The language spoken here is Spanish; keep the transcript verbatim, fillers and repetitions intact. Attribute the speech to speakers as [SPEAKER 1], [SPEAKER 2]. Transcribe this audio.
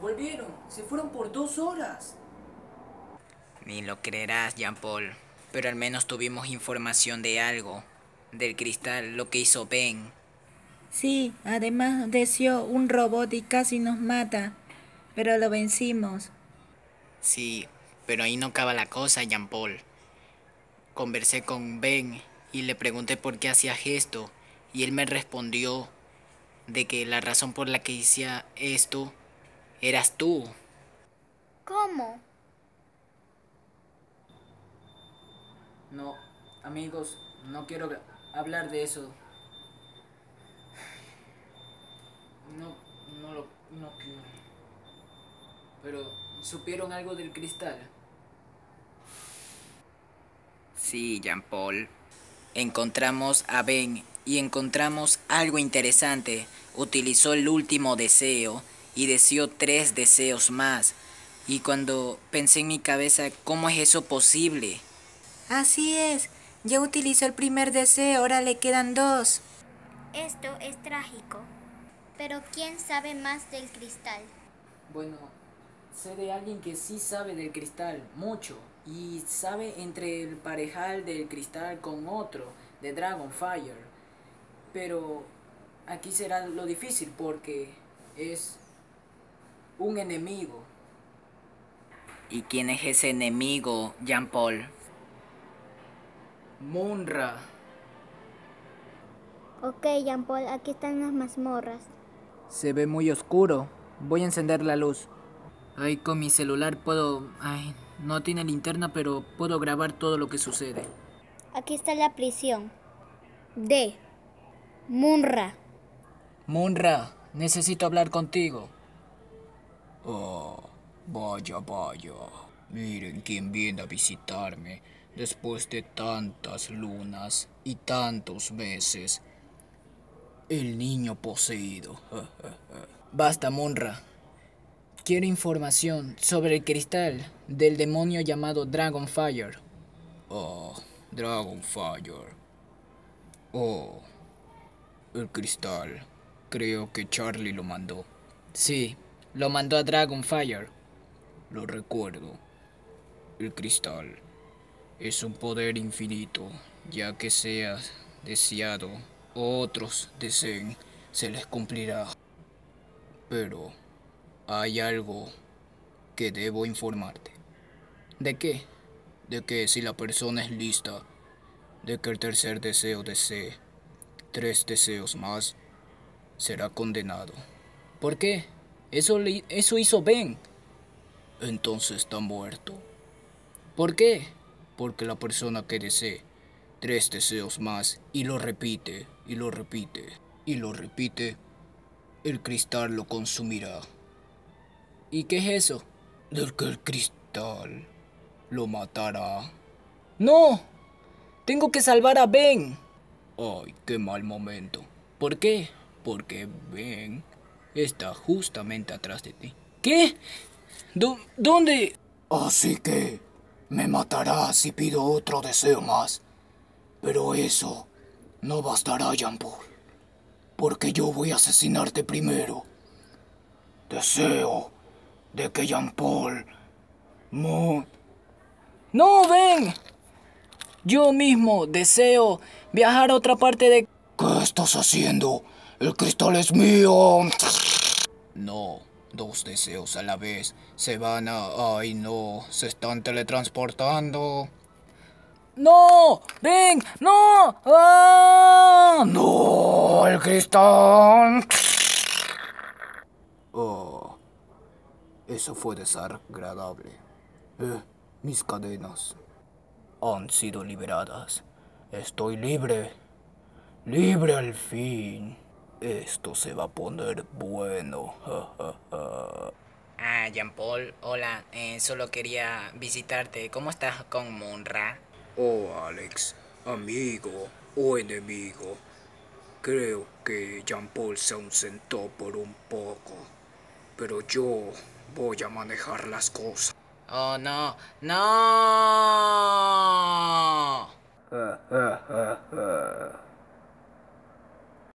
[SPEAKER 1] Volvieron. Se fueron por dos horas.
[SPEAKER 2] Ni lo creerás, Jean-Paul, pero al menos tuvimos información de algo. Del cristal, lo que hizo Ben.
[SPEAKER 3] Sí, además deseó un robot y casi nos mata, pero lo vencimos.
[SPEAKER 2] Sí, pero ahí no acaba la cosa, Jean-Paul. Conversé con Ben y le pregunté por qué hacía esto, y él me respondió de que la razón por la que hacía esto eras tú.
[SPEAKER 4] ¿Cómo?
[SPEAKER 1] No, amigos, no quiero hablar de eso. No, no lo... No, no. Pero, ¿supieron algo del cristal?
[SPEAKER 2] Sí, Jean-Paul. Encontramos a Ben y encontramos algo interesante. Utilizó el último deseo y deseó tres deseos más. Y cuando pensé en mi cabeza, ¿cómo es eso posible?
[SPEAKER 3] Así es, ya utilizó el primer deseo, ahora le quedan dos.
[SPEAKER 4] Esto es trágico. Pero ¿quién sabe más del cristal?
[SPEAKER 1] Bueno, sé de alguien que sí sabe del cristal, mucho. Y sabe entre el parejal del cristal con otro, de Dragonfire. Pero aquí será lo difícil porque es un enemigo.
[SPEAKER 2] ¿Y quién es ese enemigo, Jean-Paul?
[SPEAKER 1] Munra.
[SPEAKER 4] Ok, Jean-Paul, aquí están las mazmorras.
[SPEAKER 1] Se ve muy oscuro. Voy a encender la luz. Ahí con mi celular puedo... Ay, no tiene linterna, pero puedo grabar todo lo que sucede.
[SPEAKER 4] Aquí está la prisión. D. Munra.
[SPEAKER 1] Munra, necesito hablar contigo.
[SPEAKER 5] Oh, vaya, vaya. Miren quién viene a visitarme después de tantas lunas y tantos meses. El niño poseído.
[SPEAKER 1] Basta, Munra. Quiero información sobre el cristal del demonio llamado Dragonfire.
[SPEAKER 5] Oh, Dragonfire. Oh, el cristal. Creo que Charlie lo mandó.
[SPEAKER 1] Sí, lo mandó a Dragonfire.
[SPEAKER 5] Lo recuerdo. El cristal es un poder infinito, ya que seas deseado o otros deseen, se les cumplirá. Pero hay algo que debo informarte.
[SPEAKER 1] ¿De qué?
[SPEAKER 5] De que si la persona es lista, de que el tercer deseo desee tres deseos más, será condenado.
[SPEAKER 1] ¿Por qué? Eso, le- eso hizo Ben.
[SPEAKER 5] Entonces está muerto.
[SPEAKER 1] ¿Por qué?
[SPEAKER 5] Porque la persona que desee tres deseos más y lo repite, y lo repite, y lo repite, el cristal lo consumirá.
[SPEAKER 1] ¿Y qué es eso?
[SPEAKER 5] Del que el cristal lo matará.
[SPEAKER 1] ¡No! ¡Tengo que salvar a Ben!
[SPEAKER 5] Ay, qué mal momento.
[SPEAKER 1] ¿Por qué?
[SPEAKER 5] Porque Ben está justamente atrás de ti.
[SPEAKER 1] ¿Qué? ¿Dó- ¿Dónde?
[SPEAKER 5] Así que me matará si pido otro deseo más. Pero eso no bastará, Jean-Paul. Porque yo voy a asesinarte primero. Deseo de que Jean-Paul... Mo...
[SPEAKER 1] ¡No, Ben! Yo mismo deseo viajar a otra parte de...
[SPEAKER 5] ¿Qué estás haciendo? El cristal es mío. No, dos deseos a la vez. Se van a... Ay, no. Se están teletransportando.
[SPEAKER 1] ¡No! ¡Ben! ¡No! ¡Ah!
[SPEAKER 5] No, el cristal. Oh, eso fue desagradable. Eh, mis cadenas han sido liberadas. Estoy libre. Libre al fin. Esto se va a poner bueno.
[SPEAKER 2] Ah, Jean-Paul, hola, eh, solo quería visitarte. ¿Cómo estás con Munra?
[SPEAKER 5] Oh, Alex, amigo o enemigo. Creo que Jean-Paul se ausentó por un poco. Pero yo voy a manejar las cosas.
[SPEAKER 2] Oh, no, no.